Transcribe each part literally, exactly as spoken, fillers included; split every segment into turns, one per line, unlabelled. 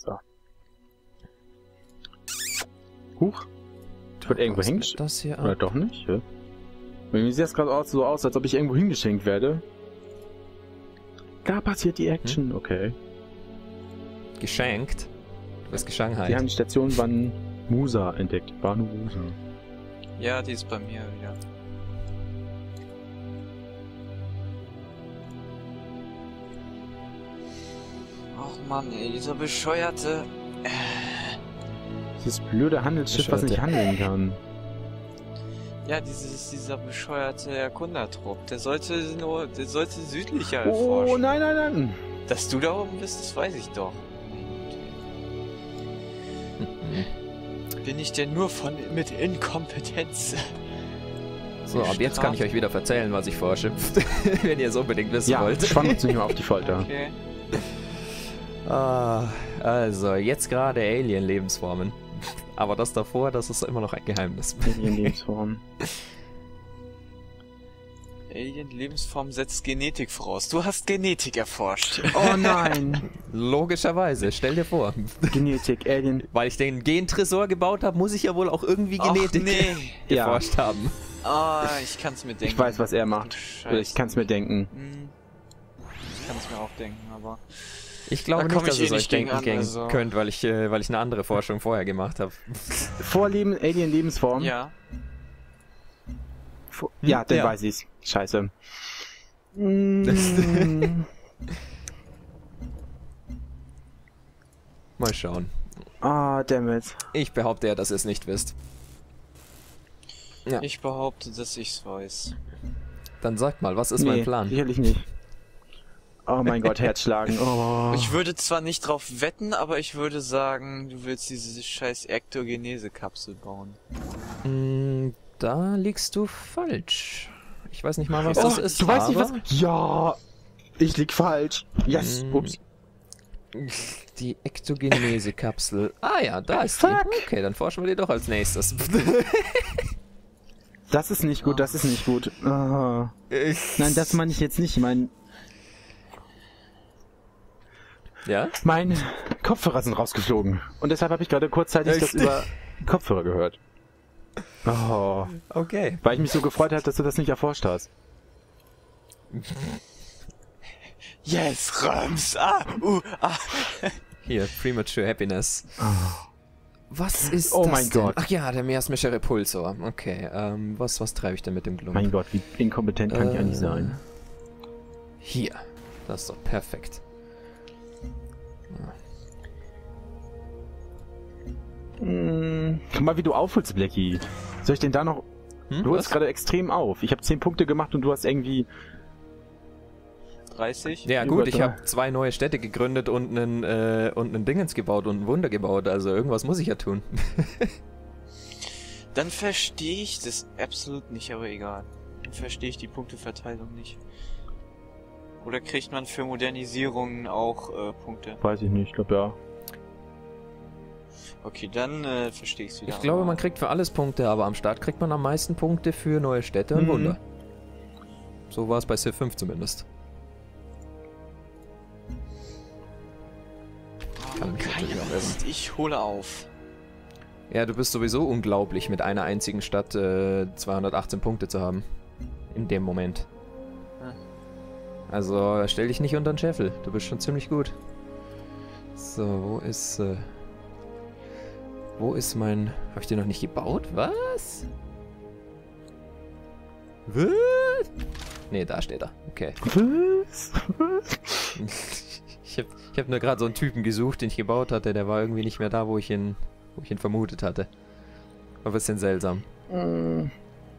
So. Huch. Ich wurde irgendwo hängen.
Das hier
Oder
ab.
doch nicht? Ja. Mir sieht das gerade auch so aus, als ob ich irgendwo hingeschenkt werde. Da passiert die Action. Okay.
Geschenkt. Du bist Geschanghai.
Die haben die Station Van Musa entdeckt. Banu Musa.
Ja, die ist bei mir wieder. Ach Mann, ey, dieser bescheuerte...
Dieses blöde Handelsschiff, was nicht handeln kann.
Ja, dieses, dieser bescheuerte Erkundertrupp. Der sollte nur, der sollte südlicher
Oh,
erforschen.
nein, nein, nein.
Dass du da oben bist, das weiß ich doch. Bin ich denn nur von mit Inkompetenz?
So, ab jetzt kann ich euch wieder erzählen, was ich forsche. Wenn ihr es unbedingt wissen
Ja,
wollt.
spann uns nicht mehr auf die Folter.
Okay.
Ah, also, jetzt gerade Alien-Lebensformen. Aber das davor, das ist immer noch ein Geheimnis.
Alien-Lebensform.
Alien-Lebensform setzt Genetik voraus. Du hast Genetik erforscht.
Oh nein.
Logischerweise, stell dir vor.
Genetik, Alien.
Weil ich den Gentresor gebaut habe, muss ich ja wohl auch irgendwie Genetik
Och, nee.
geforscht
Ja.
haben.
Ah, ich kann's mir denken.
Ich weiß, was er macht.
Scheiße.
Ich kann es mir denken.
Hm. Ich kann's mir auch denken, aber...
Ich glaube
Da
nicht,
komm
dass
ich
ihr
eh
es euch
nicht gegen
denken
an,
gehen
also.
könnt, weil ich, äh, weil ich eine andere Forschung vorher gemacht habe.
Vorleben, Alien-Lebensform.
Ja.
Vor ja, dann
Ja.
weiß ich's. Scheiße. Mm.
Mal schauen.
Ah, dammit.
Ich behaupte ja, dass ihr es nicht wisst. Ja.
Ich behaupte, dass ich's weiß.
Dann sagt mal, was ist
Nee,
mein Plan?
sicherlich nicht. Oh mein Gott, Herzschlagen. Oh.
Ich würde zwar nicht drauf wetten, aber ich würde sagen, du willst diese scheiß Ektogenese-Kapsel bauen.
Mm, da liegst du falsch. Ich weiß nicht mal, was
Oh,
das ist.
du weißt nicht,
aber
was... Ja, ich lieg falsch. Yes,
Mm.
ups.
Die Ektogenese-Kapsel. Ah ja, da ist
Fuck.
die. Okay, dann forschen wir die doch als nächstes.
Das ist nicht gut, das ist nicht gut. Oh. Nein, das meine ich jetzt nicht. Mein,
Ja?
meine Kopfhörer sind rausgeflogen. Und deshalb habe ich gerade kurzzeitig das
Echt?
über Kopfhörer gehört. Oh.
Okay.
Weil ich mich so gefreut habe, dass du das nicht erforscht hast.
Yes, Rams! Ah, uh, ah.
Hier, Premature Happiness. Was ist
Oh
das
mein
denn?
Gott.
Ach ja, der Meeresmischer Repulsor. Okay, ähm, was, was treibe ich denn mit dem Klump?
Mein Gott, wie inkompetent kann ich
Äh,
eigentlich sein?
Hier. Das ist doch perfekt.
Hm, guck mal, wie du aufholst, Blackie. Soll ich denn da noch...
Hm,
Du holst
was?
gerade extrem auf. Ich habe zehn Punkte gemacht und du hast irgendwie...
dreißig?
Ja
Über
gut, ich
drei.
habe zwei neue Städte gegründet und einen, äh, und einen Dingens gebaut und ein Wunder gebaut. Also irgendwas muss ich ja tun.
Dann verstehe ich das absolut nicht, aber egal. Dann verstehe ich die Punkteverteilung nicht. Oder kriegt man für Modernisierungen auch äh, Punkte?
Weiß ich nicht, ich glaube ja.
Okay, dann äh, verstehe ich es wieder.
Ich glaube,
aber-
man kriegt für alles Punkte, aber am Start kriegt man am meisten Punkte für neue Städte und
Mhm.
Wunder. So war es bei Civ fünf zumindest. Kann mich
Okay,
natürlich auch irren.
Mist, ich hole auf.
Ja, du bist sowieso unglaublich, mit einer einzigen Stadt äh, zweihundertachtzehn Punkte zu haben. In dem Moment.
Hm.
Also stell dich nicht unter den Scheffel. Du bist schon ziemlich gut. So, wo ist... Äh, wo ist mein... Hab ich den noch nicht gebaut? Was? Was? Nee, da steht er. Okay.
Was?
Ich hab, ich hab nur gerade so einen Typen gesucht, den ich gebaut hatte. Der war irgendwie nicht mehr da, wo ich ihn, wo ich ihn vermutet hatte. War ein bisschen seltsam.
Hm.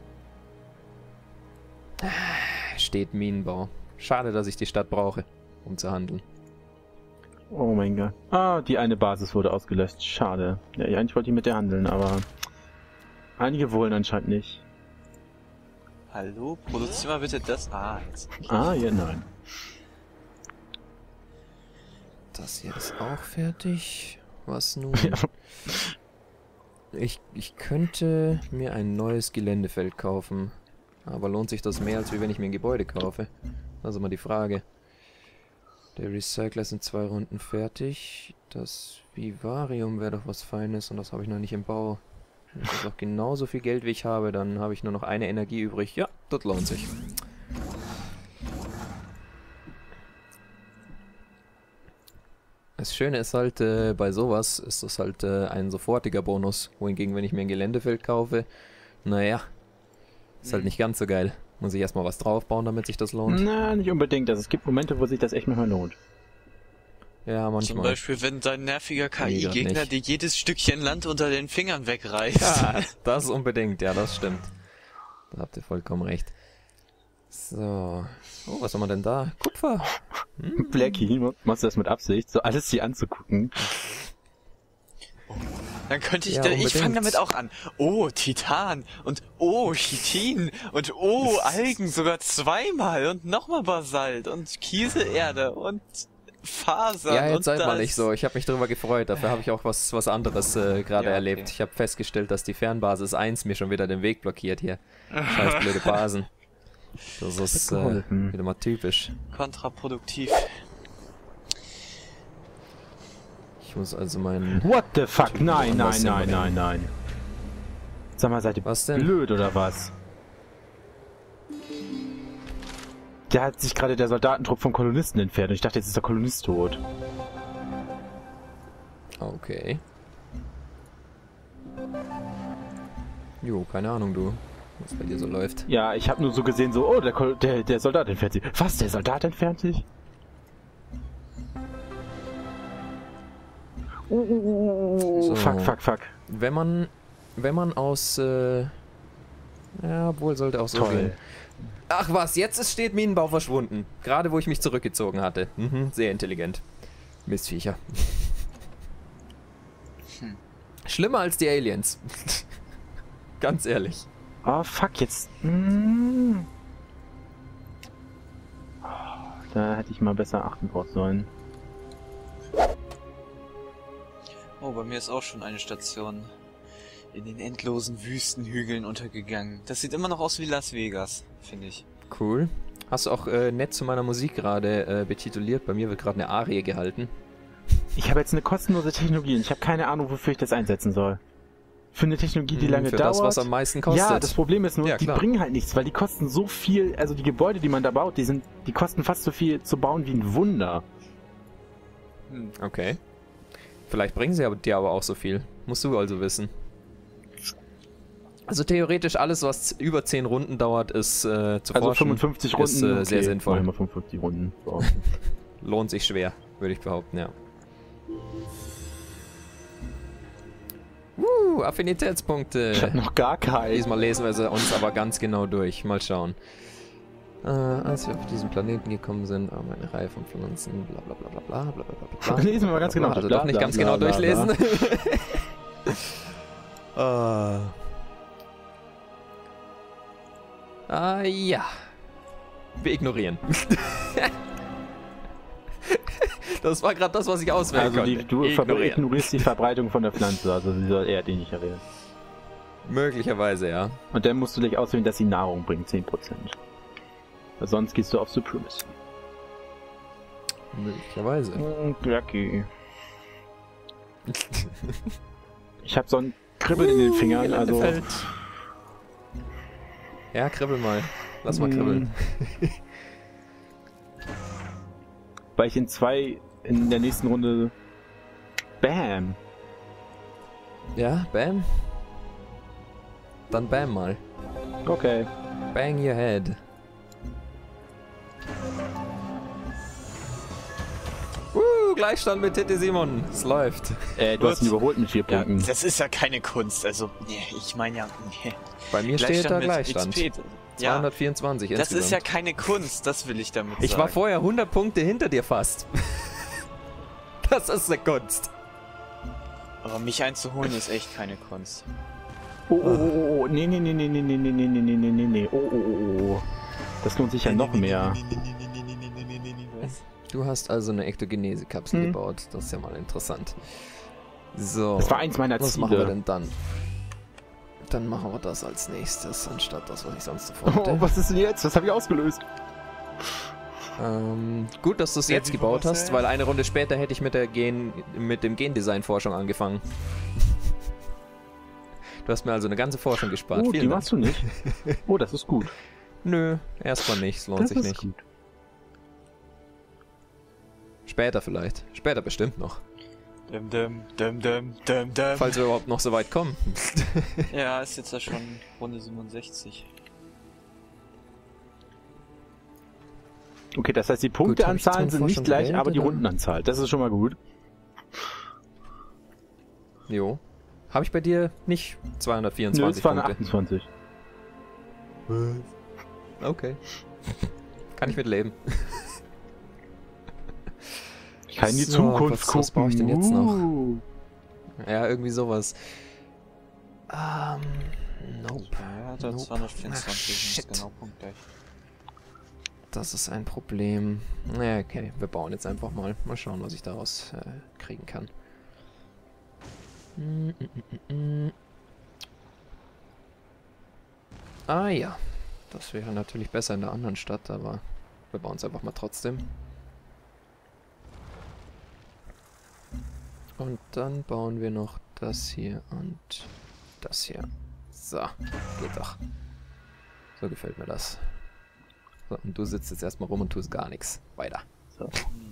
Steht Minenbau. Schade, dass ich die Stadt brauche, um zu handeln.
Oh mein Gott. Ah, die eine Basis wurde ausgelöscht. Schade. Ja, ja, eigentlich wollte ich mit der handeln, aber... Einige wollen anscheinend nicht.
Hallo? Produzier mal bitte das. Ah, jetzt.
Ah, ja, nein.
Das hier ist auch fertig. Was nun?
Ja.
Ich, ich könnte mir ein neues Geländefeld kaufen. Aber lohnt sich das mehr, als wie wenn ich mir ein Gebäude kaufe? Das ist immer die Frage. Der Recycler sind zwei Runden fertig. Das Vivarium wäre doch was Feines und das habe ich noch nicht im Bau. Wenn ich auch genauso viel Geld wie ich habe, dann habe ich nur noch eine Energie übrig. Ja, das lohnt sich. Das Schöne ist halt, äh, bei sowas ist das halt äh, ein sofortiger Bonus. Wohingegen, wenn ich mir ein Geländefeld kaufe, naja, ist halt nicht ganz so geil. Muss ich erstmal was draufbauen, damit sich das lohnt.
Na, nicht unbedingt. Also es gibt Momente, wo sich das echt manchmal lohnt.
Ja, manchmal.
Zum Beispiel, wenn dein nerviger K
Nee, grad
I-Gegner
nicht.
dir jedes Stückchen Land unter den Fingern wegreißt.
Ja, das unbedingt, ja, das stimmt. Da habt ihr vollkommen recht. So. Oh, was haben wir denn da? Kupfer. Hm.
Blackie, machst du das mit Absicht, so alles sie anzugucken?
Dann könnte ich,
Ja,
da, ich
unbedingt.
fange damit auch an. Oh, Titan und oh, Chitin und oh, Algen sogar zweimal und nochmal Basalt und Kieselerde und Fasern
Ja,
und
jetzt seid
das.
mal nicht so. Ich habe mich darüber gefreut. Dafür habe ich auch was, was anderes äh, gerade
Ja,
erlebt.
okay.
Ich habe festgestellt, dass die Fernbasis eins mir schon wieder den Weg blockiert hier. Scheiß blöde Basen. Das ist äh,
geholfen.
wieder mal typisch.
Kontraproduktiv.
Ich muss also meinen...
What the fuck? Nein, nein,
Was
nein,
denn?
nein, nein. Sag mal, seid ihr
Was denn?
blöd oder was? Der hat sich gerade der Soldatentrupp vom Kolonisten entfernt und ich dachte, jetzt ist der Kolonist tot.
Okay. Jo, keine Ahnung, du. Was bei dir so läuft.
Ja, ich habe nur so gesehen, so, oh, der, Kol der, der Soldat entfernt sich. Was, der Soldat entfernt sich? Uh, uh, uh,
So.
Fuck, fuck, fuck.
Wenn man... Wenn man aus... Äh, ja, wohl sollte auch so
Toll.
gehen. Ach was, jetzt ist, steht Minenbau verschwunden. Gerade wo ich mich zurückgezogen hatte. Mhm, sehr intelligent. Mistviecher.
Hm.
Schlimmer als die Aliens. Ganz ehrlich.
Oh, fuck, jetzt... Mm. Da hätte ich mal besser achten drauf sollen.
Oh, bei mir ist auch schon eine Station in den endlosen Wüstenhügeln untergegangen. Das sieht immer noch aus wie Las Vegas, finde ich.
Cool. Hast du auch äh, nett zu meiner Musik gerade äh, betituliert? Bei mir wird gerade eine Arie gehalten.
Ich habe jetzt eine kostenlose Technologie und ich habe keine Ahnung, wofür ich das einsetzen soll. Für eine Technologie, die
Hm,
lange
Für
dauert.
das, was am meisten kostet.
Ja, das Problem ist nur,
Ja,
die
klar.
bringen halt nichts, weil die kosten so viel, also die Gebäude, die man da baut, die sind, die kosten fast so viel zu bauen wie ein Wunder.
Hm.
Okay. Vielleicht bringen sie aber, dir aber auch so viel. Musst du also wissen. Also theoretisch alles, was über zehn Runden dauert, ist äh, zu
Also
forschen.
fünfundfünfzig
ist,
Runden,
äh, sehr
okay,
sinnvoll.
machen wir fünfundfünfzig Runden. So.
Lohnt sich schwer, würde ich behaupten, ja. Uh, Affinitätspunkte.
Ich hab noch gar keinen.
Diesmal lesen wir sie uns aber ganz genau durch. Mal schauen. Äh, als wir auf diesen Planeten gekommen sind, haben wir eine Reihe von Pflanzen, bla bla bla bla bla bla bla bla bla.
Lesen wir mal ganz genau.
Also
Bla,
doch nicht
bla,
ganz
bla,
genau
bla, bla.
durchlesen. Ah. Ah, ja. Wir ignorieren. Das war gerade das, was ich auswählen
Also die,
konnte.
du ver-
Ignorieren.
ignorierst die Verbreitung von der Pflanze, also sie soll eher dich nicht erwähnen.
Möglicherweise, ja.
Und dann musst du dich auswählen, dass sie Nahrung bringt, zehn Prozent. Weil sonst gehst du auf Supremacy.
Möglicherweise.
Mm, Blackie. Ich hab so ein Kribbeln in den Fingern, also...
Geländefeld. Ja, kribbel mal. Lass mal
Mm.
kribbeln.
Weil ich in zwei, in der nächsten Runde... Bam!
Ja, bam. Dann bam mal.
Okay.
Bang your head. Uh, Gleichstand mit Titti Simon. Es läuft.
Äh, du hast ihn
Gut.
überholt mit vier
Ja,
Punkten.
das ist ja keine Kunst, also, nee, ich meine ja, nee.
Bei mir steht da
mit
Gleichstand.
X P. Ja,
zweihundertvierundzwanzig
das
insgesamt.
ist ja keine Kunst, das will ich damit
Ich
sagen.
war vorher hundert Punkte hinter dir fast. Das ist eine Kunst.
Aber mich einzuholen ist echt keine Kunst.
Oh, oh, oh, oh, nee, nee, nee, nee, nee, nee, nee, nee, nee, nee, nee, nee, nee, oh, oh, oh, oh. Das lohnt sich ja noch mehr.
Du hast also eine Ektogenese-Kapsel
Hm.
gebaut. Das ist ja mal interessant. So.
Das war eins meiner
Was machen wir
Ziele.
denn dann? Dann machen wir das als nächstes, anstatt das, was ich sonst so vorhatte.
Oh, was ist denn jetzt? Was habe ich ausgelöst?
Ähm, gut, dass du es
Ja,
jetzt
wie
gebaut
war's
hast,
denn?
weil eine Runde später hätte ich mit der Gen mit dem Gendesign-Forschung angefangen. Du hast mir also eine ganze Forschung gespart.
Oh,
Vielen
die
Dank.
machst du nicht. Oh, das ist gut.
Nö, erstmal nicht, es lohnt
Das
sich
ist
nicht.
gut.
Später vielleicht. Später bestimmt noch.
Dum, dum, dum, dum, dum, dum.
Falls wir überhaupt noch so weit kommen.
Ja, ist jetzt ja schon Runde siebenundsechzig.
Okay, das heißt, die
Gut, hab ich
Punkteanzahlen
jetzt
sind
meine
nicht
Forschung
gleich,
gewählt,
aber die
oder?
Rundenanzahl. Das ist schon mal gut.
Jo. Habe ich bei dir nicht
Nö,
zweihundertvierundzwanzig
es waren
Punkte?
achtundzwanzig.
Okay. Kann ich mit leben.
Ich kann in die
So,
Zukunft
was- was
gucken.
brauche ich denn jetzt noch?
Uh.
Ja, irgendwie sowas. Ähm, nope.
Ja, hat er
Nope.
zweihundertvierundzwanzig,
Ach,
ist
shit.
genau punktgleich.
Das ist ein Problem. Na, okay, wir bauen jetzt einfach mal. Mal schauen, was ich daraus äh, kriegen kann. Mm, mm, mm, mm. Ah ja, das wäre natürlich besser in der anderen Stadt, aber wir bauen es einfach mal trotzdem. Und dann bauen wir noch das hier und das hier. So, geht doch. So gefällt mir das. So, und du sitzt jetzt erstmal rum und tust gar nichts. Weiter.
So.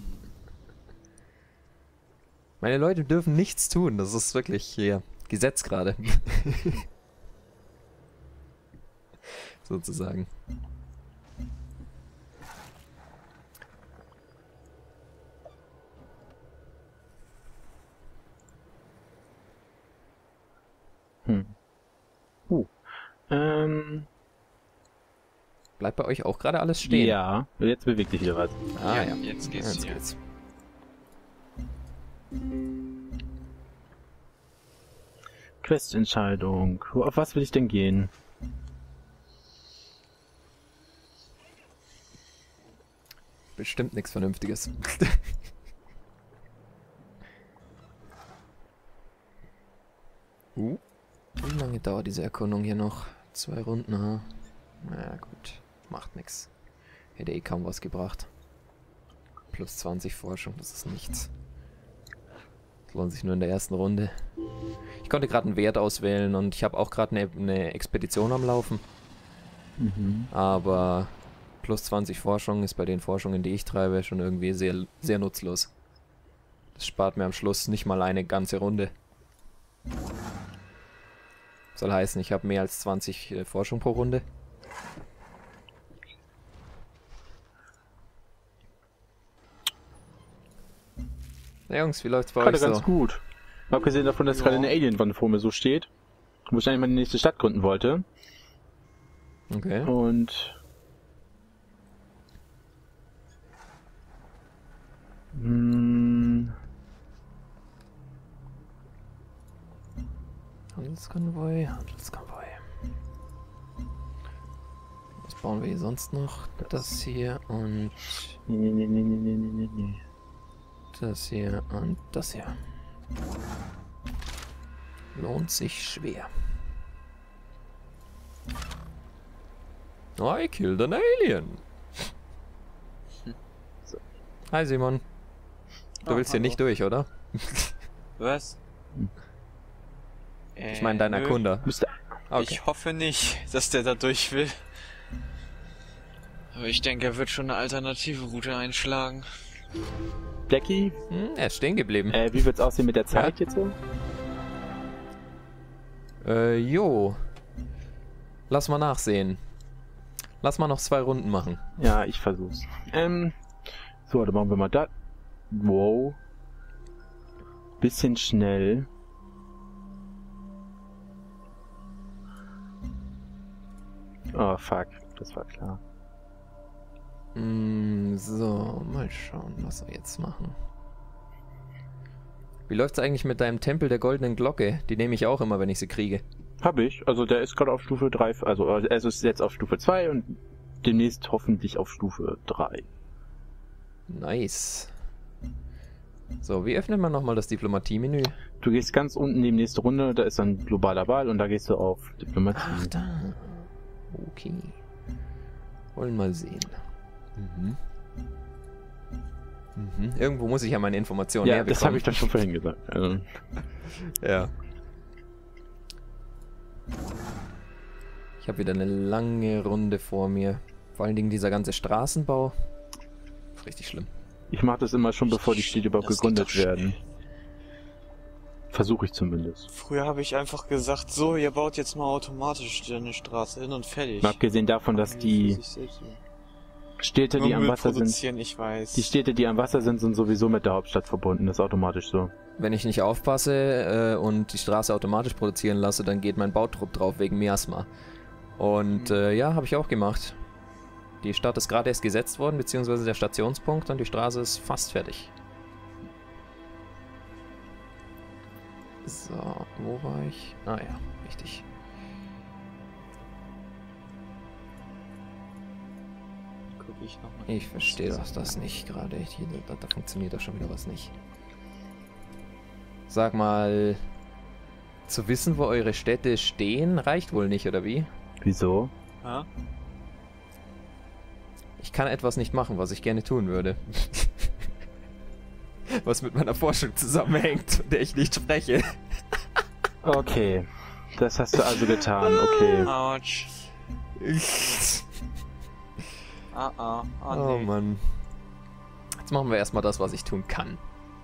Meine Leute dürfen nichts tun. Das ist wirklich hier Gesetz gerade. Sozusagen.
Hm. Uh. Ähm.
Bleibt bei euch auch gerade alles stehen?
Ja, jetzt bewegt sich wieder was.
Ah
Ja,
ja.
jetzt geht's
Jetzt
hier.
geht's.
Questentscheidung. Wo- Auf was will ich denn gehen?
Bestimmt nichts Vernünftiges. uh. Wie lange dauert diese Erkundung hier noch? Zwei Runden, ha? Na gut, macht nix. Hätte eh kaum was gebracht. Plus zwanzig Forschung, das ist nichts. Das lohnt sich nur in der ersten Runde. Ich konnte gerade einen Wert auswählen und ich habe auch gerade eine, eine Expedition am Laufen.
Mhm.
Aber plus zwanzig Forschung ist bei den Forschungen, die ich treibe, schon irgendwie sehr, sehr nutzlos. Das spart mir am Schluss nicht mal eine ganze Runde. Soll heißen, ich habe mehr als zwanzig äh, Forschung pro Runde. Na Jungs, wie läuft's bei
Gerade
euch
ganz
so?
gut. Abgesehen davon, dass
Ja.
gerade eine Alienwand vor mir so steht, wo ich eigentlich mal die nächste Stadt gründen wollte.
Okay.
Und hm,
Handelskonvoi, Handelskonvoi. Was bauen wir hier sonst noch? Das hier und
nee, nee, nee, nee, nee, nee, nee, nee.
das hier und das hier. Lohnt sich schwer. I killed an alien.
So.
Hi Simon. Du
Ah,
willst hier
hallo.
nicht durch, oder?
Was?
Hm.
Ich meine dein
Äh, nö.
Erkunder.
Müsste,
Okay.
Ich hoffe nicht, dass der da durch will. Aber ich denke, er wird schon eine alternative Route einschlagen.
Blackie,
Hm, er ist stehen geblieben.
äh, wie wird's aussehen mit der Zeit jetzt so?
Äh, jo. Lass mal nachsehen. Lass mal noch zwei Runden machen.
Ja, ich versuch's. Ähm, so, dann machen wir mal das. Wow. Bisschen schnell. Oh, fuck. Das war klar.
Mm, so, mal schauen, was wir jetzt machen. Wie läuft's eigentlich mit deinem Tempel der goldenen Glocke? Die nehme ich auch immer, wenn ich sie kriege.
Hab ich. Also der ist gerade auf Stufe drei. Also er ist jetzt auf Stufe zwei und demnächst hoffentlich auf Stufe drei.
Nice. So, wie öffnet man nochmal das Diplomatie-Menü?
Du gehst ganz unten neben nächste Runde, da ist dann globaler Wahl und da gehst du auf Diplomatie.
Ach, da. Okay. Wollen mal sehen. Mhm. Mhm. Irgendwo muss ich ja meine Informationen
Ja,
herbekommen.
das habe ich doch schon vorhin gesagt. Also,
Ja. Ich habe wieder eine lange Runde vor mir. Vor allen Dingen dieser ganze Straßenbau. Ist richtig schlimm.
ich mache das immer schon, bevor die Städte überhaupt
Das geht
gegründet
doch schnell.
werden. Versuche ich zumindest.
Früher habe ich einfach gesagt, so, ihr baut jetzt mal automatisch eine Straße hin und fertig.
Mal abgesehen davon, dass die
Für sich selbst.
Städte, die
Nur
am
Müll
Wasser sind,
produzieren, ich weiß.
die Städte, die am Wasser sind, sind sowieso mit der Hauptstadt verbunden. Das ist automatisch so.
Wenn ich nicht aufpasse äh, und die Straße automatisch produzieren lasse, dann geht mein Bautrupp drauf wegen Miasma. Und
Mhm.
äh, ja, habe ich auch gemacht. Die Stadt ist gerade erst gesetzt worden, beziehungsweise der Stationspunkt, und die Straße ist fast fertig. So, wo war ich? Ah ja, richtig.
Guck ich noch mal.
Ich verstehe doch das nicht gerade. Hier, Da, da funktioniert doch schon wieder was nicht. Sag mal, zu wissen, wo eure Städte stehen, reicht wohl nicht, oder wie?
Wieso?
Ja?
Ich kann etwas nicht machen, was ich gerne tun würde. Was mit meiner Forschung zusammenhängt, von der ich nicht spreche.
Okay. Das hast du also getan, okay.
Autsch. Ah, ah, ah,
Oh
nee.
Mann. Jetzt machen wir erstmal das, was ich tun kann.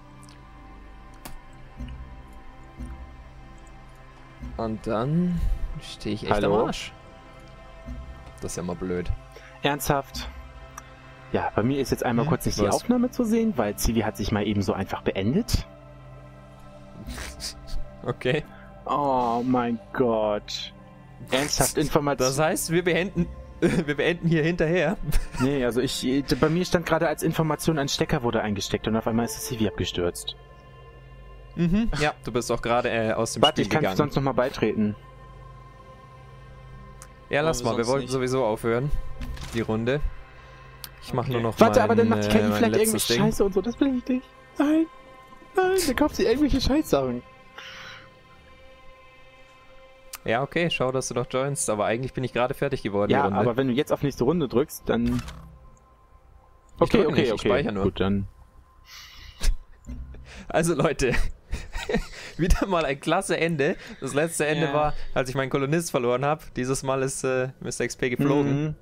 Und dann stehe ich echt
Hallo?
am Arsch. Das ist ja mal blöd.
Ernsthaft? Ja, bei mir ist jetzt einmal
Hm?
kurz nicht die
Was?
Aufnahme zu sehen, weil Civi hat sich mal eben so einfach beendet.
Okay.
Oh mein Gott. Ernsthaft Information.
Das heißt, wir beenden, wir beenden hier hinterher.
Nee, also ich, bei mir stand gerade als Information, ein Stecker wurde eingesteckt und auf einmal ist das Civi abgestürzt.
Mhm. Ja, du bist auch gerade äh, aus dem
Warte,
Spiel
ich kann
gegangen.
sonst nochmal beitreten.
Ja, lass
Aber
mal, wir
sonst
wollten
nicht.
sowieso aufhören. Die Runde. Ich mach
Okay.
nur noch
Warte,
mein,
aber dann macht die
äh,
K I
mein
vielleicht
letztes
irgendwelche
Ding.
Scheiße und so, das will ich nicht. Nein, nein, dann kauft sie irgendwelche Scheißsachen.
Ja, okay, schau, dass du doch joinst, aber eigentlich bin ich gerade fertig geworden,
Ja,
die Runde.
aber wenn du jetzt auf nächste Runde drückst, dann...
Ich
Okay,
drücke
okay,
nicht, ich
okay.
speichere nur.
Gut, dann...
Also Leute, wieder mal ein klasse Ende. Das letzte Ende
Ja.
war, als ich meinen Kolonist verloren habe. Dieses Mal ist äh, Mister X P geflogen.
Mhm.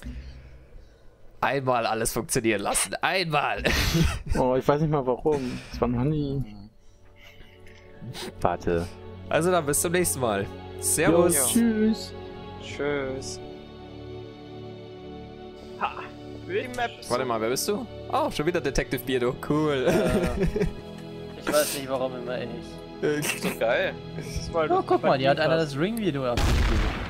Einmal alles funktionieren lassen. Einmal.
Oh, ich weiß nicht mal warum. Das war noch nie... Warte.
Also dann, bis zum nächsten Mal.
Jo,
Servus.
tschüss.
Tschüss. Ha! Maps.
Warte mal, wer bist du? Oh, schon wieder Detective Beardo. Cool.
Ich weiß nicht, warum immer ich.
Ist doch geil. Das ist mal
Oh, guck mal, die hat einer das Ring-Video abgespielt.